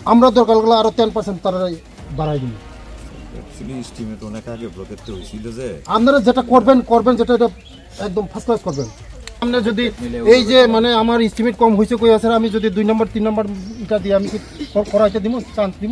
আমরা দরকার হলে আরো 10% তারা বাড়াই দিন। এস্টিমেট অনেক আগে ব্লকেতে হয়েছিল যে আপনারা যেটা করবেন যেটা এটা একদম ফার্স্ট ক্লাস করবেন। আমরা যদি এই যে মানে আমার এস্টিমেট কম হয়েছে কই আছে আমি যদি 2 নম্বর 3 নম্বর এটা দিয়ে আমি কি করাইতে দিব চান্স দিব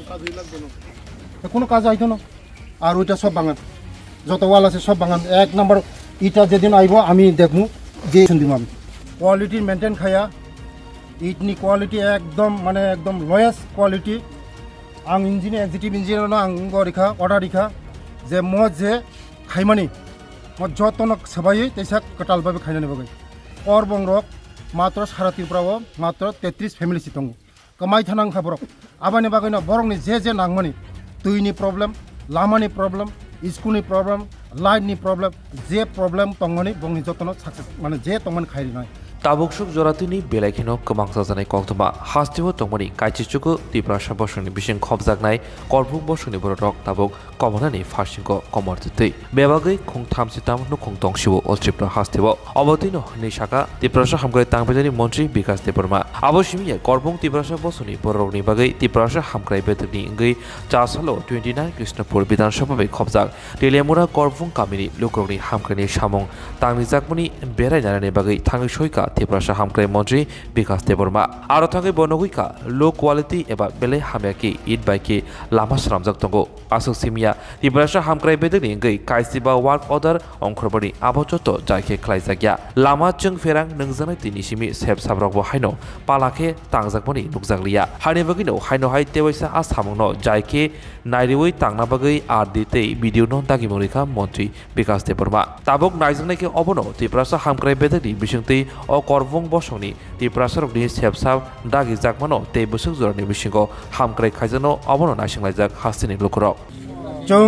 কোনো কাজ হইতো না। আর ওইটা সব বাঙান যত ওয়াল আছে সব বাঙান 1 নম্বর ইটা যেদিন আইব আমি দেখবো যে দিব আমি কোয়ালিটি মেনটেন খায়া ইটনি কোয়ালিটি একদম মানে একদম লয়েস্ট কোয়ালিটি आं इंजिनियर एक्जिक्यूटिव इंजिनियर आं गरिखा अर्डार रिखा जे म जे खाइमानि म जतन सबायै तैसा कटाल बाबे खाइनानै बगै करबं रक मात्र सारा त्रिपुराव मात्र 33 फेमिलि दं कमाइ थानां खाबरक आबानि बागैनो बरंनि जे नांमानि दैनि प्रब्लेम लामानि प्रब्लेम स्कुलनि प्रब्लेम लाइटनि प्रब्लेम जे प्रब्लेम तंगनि बंनि जतन सक्सेस माने जे तंगमन खाइरिनाय ताबुकसुक जरातिनि बेलायखिनो गोबां जाजानाय कक्तमा हास्तिव तंगमनि काइचिचुकु तिप्रासा बसुनि बिसिं खबजागनाय करबुक बसुनि बरक ताबुक कमनानि फारसिंको कमरतै बेबागै खुं थामसिताम नुखुं तंसिबो अलत्रिप्रा हास्तिव अबतिनो निशाका तिप्रासा हामग्राय तांबेजानि मन्त्रि बिकास देबरमा आबसिमिया करबुक तिप्रासा बसुनि बरकनि बागै तिप्रासा हामग्राय बेदनि इंगै चासालो 29 कृष्णपुर विधानसभा बे खबजाग टेलियामुरा करबुक कामिनि लुकरनि हामग्रायनि सामुं तांनि जाकमनि बेरायनानै बागै थाङै सयका तिप्रासा हामग्राय मन्त्रि बिकास देबरमा आरो थाङै बनगैका लो क्वालिटी एबा बेले हामयाकि इट बाइकि लामा सामजाक दंगो आसुक सिमिया तिप्रासा हामग्राय बेदनि इंगै काइसिबा वार्क अर्डार अंखरबनि आबचत जायखे खलायजागिया लामा जों फेरां नोंजानाय तिनिसिमि सेब साब्राकबो हायनो पालाखे तांजाकमनि नुकजागलिया हानि बगिनो हायनो हाय तेवैसा आसामनो जायखे नायरिवै तांना बगै आर दितै भिडिअ न दागि मरिखा मन्त्रि बिकास देबरमा ताबुक नायजनायखे अबनो तिप्रासा हामग्राय बेदनि बिसिंतै करबुं बसंनि तिप्रासारकनि सेबसाब दागि जाकमानो ते बोसोक जरानि बिसिंगो हामग्राय खायजानो अबनो नायसिंलायजाक हास्तिनि लुकराव जों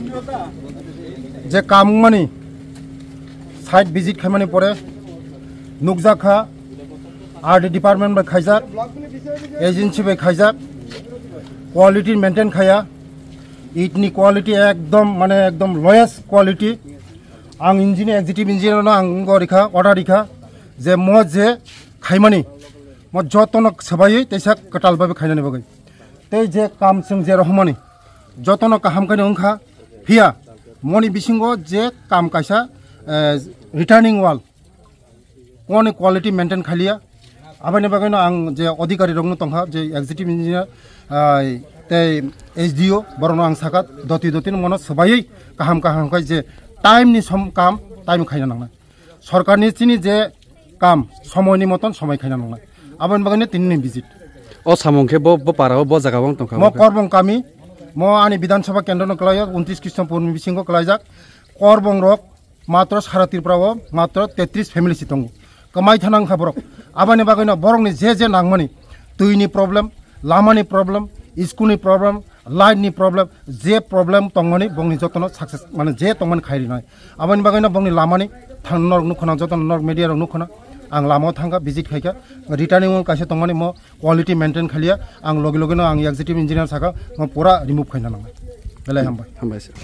जे काममानि साइट विजिट खायमानि परे नुकजाखा आरडी डिपार्टमेंट बाय खायजाक एजेंसी बाय खायजाक क्वालिटी मेंटेन खाया इटनि क्वालिटी एकदम माने एकदम लयेस्ट क्वालिटी आं इंजिनियर एक्जिक्यूटिव इंजिनियर आं गरिखा अर्डार रिखा जे म जे खाइमानि म जतन सबायै तैसा कटाल बाबे खाइनानै बगै तै जे काम जों जे रहमानि जतन काहामखानि ओंखा फिया मनि बिसिंगो जे काम कायसा रिटार्निं वाल कोन क्वालिटी मेंटेन खालिया आबानि बागैनो आं जे अधिकारी रंनो तंखा जे एक्जिक्यूटिव इंजिनियर तै एसडीओ बरनो आं साकात दति मन सबायै काहामखाय जे टाइमनि सम काम टाइम खाइना नांना सरकारनि सिनि जे काम समयनि मतन समय खाइना नांना आबानि बागैनो तिननि विजिट ओ सामंखे ब पाराव ब जागाव तंखा म करबं कामी म आनि विधानसभा केन्द्र न कलाय 29 कृष्णपुर बिसिंगो कलायजाक करबं रक मात्र सारा त्रिपुराव मात्र 33 फेमिलि दं कमाइ थानां खाबरक आबानि बागैनो बरंनि जे नांमानि दैनि प्रब्लेम लामानि प्रब्लेम स्कुलनि प्रब्लेम लाइटनि प्रब्लेम जे प्रब्लेम तंगनि बंनि जतन सक्सेस माने जे तंगमन खाइरिनाय आबानि बागैनो बंनि लामानि थांनर नुखना जतन नर मीडिया रं नुखना आं लामाव थांगा विजिट खायका रिटार्निं वाल कासे तंगनि म क्वालिटी मेंटेन खालिया आं लगे लगेनो आं एक्जिक्यूटिव इंजिनियर साका म पूरा रिमूव खाइना नांगा बेलाय हामबाय सर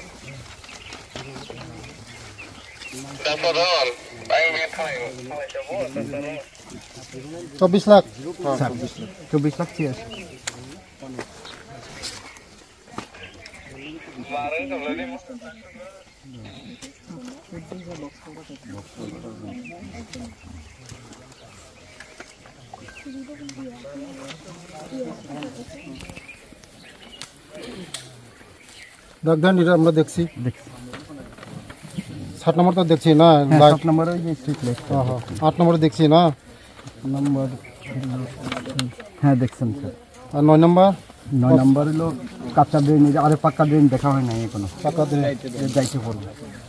चौबीस लाख 24 लाख चाहिए দেখবেন এটা আমরা দেখছি 7 নম্বর তো দেখছি না 7 নম্বর এই যে স্ট্রিট লাইট হ্যাঁ 8 নম্বর দেখছি না নম্বর হ্যাঁ দেখছেন স্যার আর 9 নম্বর 9 নম্বর হলো কাঁচা ড্রেন আরে পাকা ড্রেন দেখা হয় না এখনো পাকা ড্রেন যাইতে পড়বে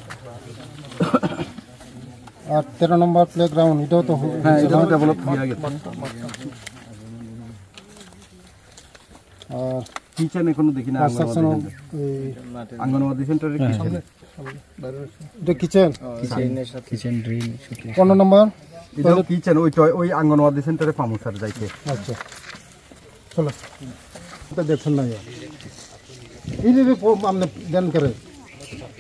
আর 13 নম্বর প্লেগ্রাউন্ড এটাও তো হ্যাঁ এটাও ডেভেলপ হয়ে গেছে আর কিচেন এখনো দেখি না আঙ্গনওয়াড়ি সেন্টারে কিচেন এটা কিচেন কিচেন ড্রেন 15 নম্বর এটা কিচেন ওই আঙ্গনওয়াড়ি সেন্টারে পামু স্যার যাইতে আচ্ছা চলো এটা দেখছেন না এই যে আপনি দেন করে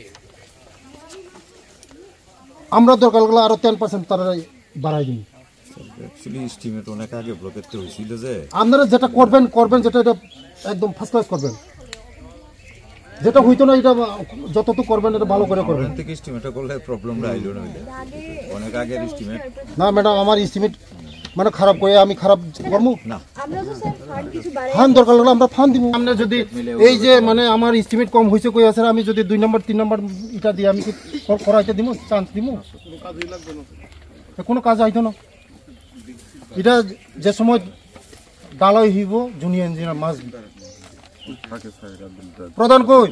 আমরা দরকার হলে আরো 10% তারা বাড়াই দিন অ্যাকচুয়ালি এস্টিমেট অনেক আগে ব্লকেতে হয়েছিল যে আপনারা যেটা করবেন যেটা এটা একদম ফার্স্ট ক্লাস করবেন, যেটা হইতো না এটা যতটুকু করবেন এটা ভালো করে করবেন। থেকে এস্টিমেটটা করলে প্রবলেমটা আইলো না হইলে অনেক আগের এস্টিমেট না ম্যাডাম, আমার এস্টিমেট মানে খারাপ করে আমি খারাপ করবো না, ফান্ড দরকার হলে আমরা ফান্ড দিব। আমরা যদি এই যে মানে আমার এস্টিমেট কম হয়েছে কই আছে, আমি যদি 2 নম্বর 3 নম্বর এটা দিয়ে আমি কি করাইতে দিব, চান্স দিব? কোনো কাজ আইতো না। এটা যে সময় ডালাই হইব জুনিয়র ইঞ্জিনিয়ার মাস প্রধান কই,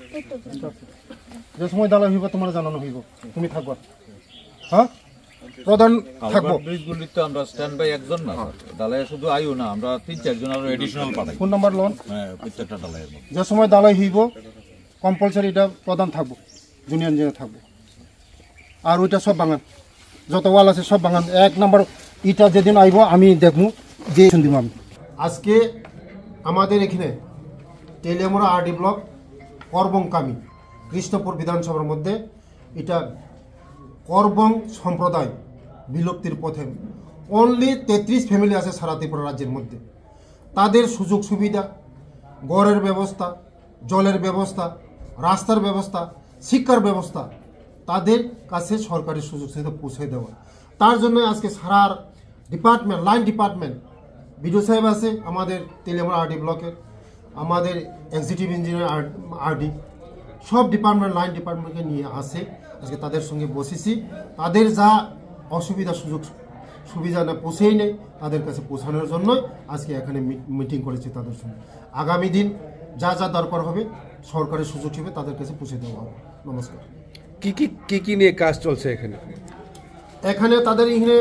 যে সময় ডালাই হইব তোমার জানানো হইব, তুমি থাকবা। হ্যাঁ, প্রধান থাকবো। ব্রিজগুলি তো আমরা স্ট্যান্ড বাই একজন না, ডালাই শুধু আইও না, আমরা 3-4 জন আরো এডিশনাল পাঠাই। ফোন নাম্বার লোন, হ্যাঁ, প্রত্যেকটা ডালাইয়ের যে সময় ডালাই হইব কম্পালসারি এটা প্রধান থাকবো, জুনিয়র ইঞ্জিনিয়ার থাকবো। আর ওইটা সব বাঙান, যত ওয়াল আছে সব বাঙান। 1 নম্বর ইটা যেদিন আইব আমি দেখবো যে দিব আমি। আজকে আমাদের এখানে তেলিয়ামুড়া আরডি ব্লক করবং কামি কৃষ্ণপুর বিধানসভার মধ্যে এটা করবং সম্প্রদায় বিলুপ্তির পথে। অনলি 33 ফ্যামিলি আছে সারা ত্রিপুরা রাজ্যের মধ্যে। তাদের সুযোগ সুবিধা, গড়ের ব্যবস্থা, জলের ব্যবস্থা, রাস্তার ব্যবস্থা, শিক্ষার ব্যবস্থা তাদের কাছে সরকারি সুযোগ সুবিধা পৌঁছে দেওয়া। তার জন্য আজকে সারা ডিপার্টমেন্ট, লাইন ডিপার্টমেন্ট, বিডিও সাহেব আছে আমাদের তেলিয়ামুড়া আরডি ব্লকের, আমাদের এক্সিকিউটিভ ইঞ্জিনিয়ার আরডি, সব ডিপার্টমেন্ট, লাইন ডিপার্টমেন্টকে নিয়ে আসে। আজকে তাদের সঙ্গে বসেছি, তাদের যা অসুবিধা সুযোগ সুবিধা না পৌঁছেই নেই তাদের কাছে পৌঁছানোর জন্য আজকে এখানে মিটিং করেছি তাদের সঙ্গে। আগামী দিন যা যা দরকার হবে সরকারি সুযোগ হিসেবে তাদের কাছে পৌঁছে দেওয়া হবে। নমস্কার। কি নিয়ে কাজ চলছে এখানে? এখানে তাদের এখানে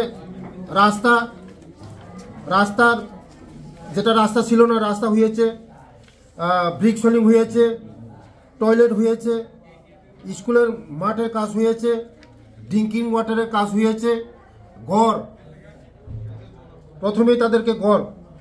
রাস্তার যেটা রাস্তা ছিল না, রাস্তা হয়েছে, ব্রিক সোলিং হয়েছে, টয়লেট হয়েছে, স্কুলের মাঠের কাজ হয়েছে, ড্রিঙ্কিং ওয়াটারের কাজ হয়েছে, গড় প্রথমেই তাদেরকে গড়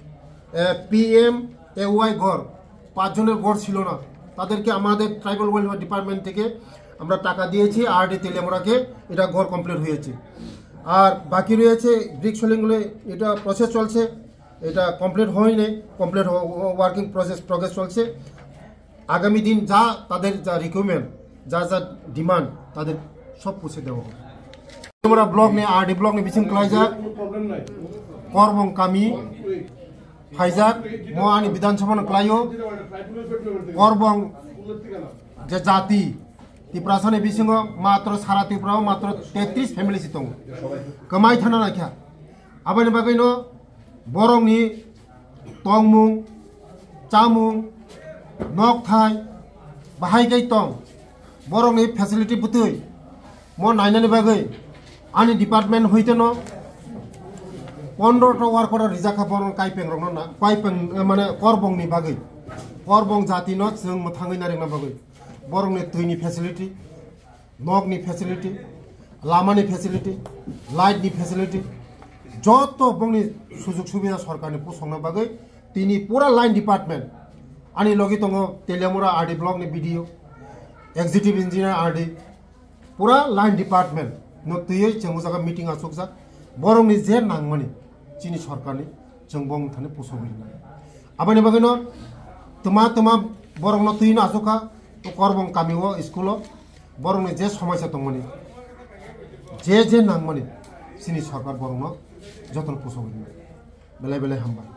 PMAY গড় 5 জনের গড় ছিল না, তাদেরকে আমাদের ট্রাইবাল ওয়েলফেয়ার ডিপার্টমেন্ট থেকে আমরা টাকা দিয়েছি আরডি তেলিয়ামুড়াকে, এটা গড় কমপ্লিট হয়েছে। আর বাকি রয়েছে ব্রিক সোলিংগুলো, এটা প্রসেস চলছে, এটা কমপ্লিট হয়নি, কমপ্লিট ওয়ার্কিং প্রগ্রেস চলছে। আগামী দিন যা তাদের যা রিকোয়ারমেন্ট, যা যা ডিমান্ড তাদের সব পৌঁছে দেওয়া হবে। আমরা ব্লক নিয়ে আরডি ব্লক নিয়ে বিচিং ক্লাইজাক করবং কামি ফাইজাক মহানি বিধানসভা ক্লাইও করবং যে জাতি ত্রিপুরাসানি বিসিং মাত্র সারা ত্রিপুরাও মাত্র 33 ফ্যামিলি দं কমাই থানা নাখ্যা আবাनि बागैनो बरंनि तंमुं चामुं नकथाय बाहायगै तं बरंनि फेसिलिटी बुतै म नायनानि बागै आनि डिपार्टमेंट हইতেनो 15টা ওয়ার্কার রিজাখা বরং কাইপেং রং না কাইপেং মানে করবংনি বাগै করবং জাতিनो जों मोथाङै नारेंना बागै बरंनि दैनि फेसिलिटी नगनि फेसिलिटी लामानि फेसिलिटी लाइटनि फेसिलिटी যত বংনি সুযোগ সুবিধা সরকারनि পোষংना बागै তিনি পুরা লাইন ডিপার্টমেন্ট আনি লগি দङ तेलियामुড়ा आरडि ब्लकनि बीडीओ एग्जीक्यूटिव इंजीनियर आरडि पुरा लाइन डिपार्टमेंट नतुयै जों जागा मीटिंग आसुकजा बरंनि जे नांगमानि चीनी सरकारनि जों बं थाने पोषगैना आबानि बागैनो तमा बरंनो तुयनो आसुका तो करबं कामिओ स्कुलो बरंनि जे समस्या दंमानि जे नांगमानि चीनी सरकार बरंनो जतन पोषगैना बेलाय हामबाय।